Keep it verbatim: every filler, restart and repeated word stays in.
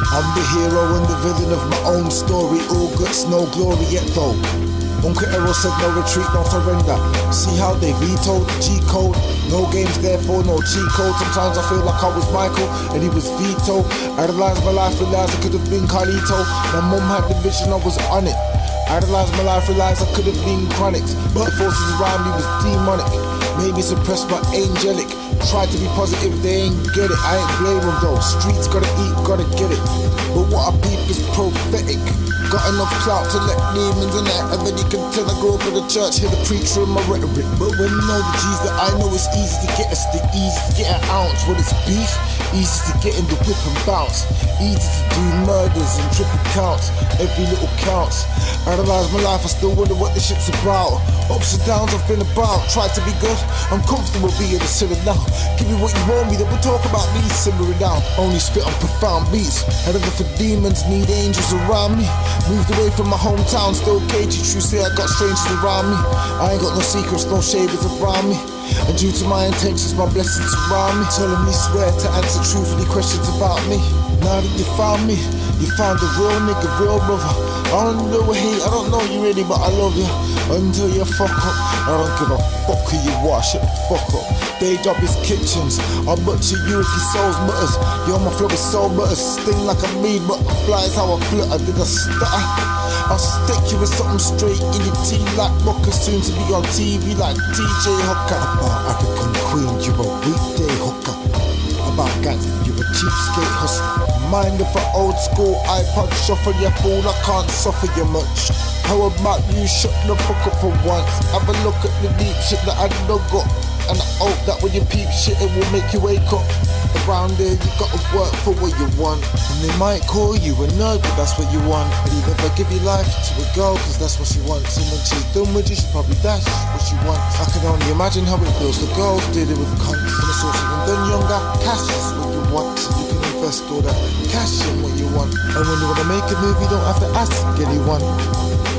I'm the hero and the villain of my own story. All guts, no glory yet though. Uncle Errol said no retreat, no surrender. See how they vetoed the G-code? No games therefore, no cheat code. Sometimes I feel like I was Michael and he was Vito. Idolized my life, realized I could have been Carlito. My mum had the vision, I was on it. Idolized my life, realized I could have been chronic. But the forces around me was demonic. Made me suppress my angelic. Tried to be positive, they ain't get it. I ain't blame them though. Streets gotta eat, gotta get it. But what I peep is prophetic. Got enough clout to let demons in there. And then you can tell I grew up in the church, hear the preacher in my rhetoric. But when you know the G's that I know, it's easy to get us, the easy to get an ounce. When it's beef, easy to get in the whip and bounce. Easy to do murders and triple counts. Every little counts. Idolize my life, I still wonder what this shit's about. Ups and downs I've been about. Tried to be good, I'm comfortable being a sinner now. Give me what you want me, then we'll talk about me simmering down. Only spit on profound beats. Headed for demons, need angels around me. Moved away from my hometown, still cagey. True say I got strangers around me. I ain't got no secrets, no shavers around me. And due to my intentions, my blessings surround me. Telling me swear to answer truthfully questions about me. Now that you found me, you found a real nigga, real brother. I don't know hate, I don't know you really, but I love you. Until you fuck up, I don't give a fuck who you are, shut the fuck up. Day job is kitchens, I'll butcher you if your soul's mutters. Yo, my flow is so butter, sting like a mead butterflies, how I flutter, did I stutter? I'll stick you with something straight in your tea like Booker, soon to be on T V like T J Hooker. About African queen, you a weekday hooker. About gangster, you a cheapskate hustler. Mind if an old school iPod shuffle, you fool, I can't suffer you much. How about you shut the fuck up for once? Have a look at the deep shit that I dug up. And I hope that when you peep shit it will make you wake up. Around there you gotta work for what you want. And they might call you a nerd, but that's what you want. But you never give your life to a girl, cause that's what she wants. And when she's done with you, she probably dash what she wants. I can only imagine how it feels for girls dealing with cunts. And it's also when done younger, cash is what you want. So you can invest all that cash in what you want. And when you wanna make a move, you don't have to ask anyone.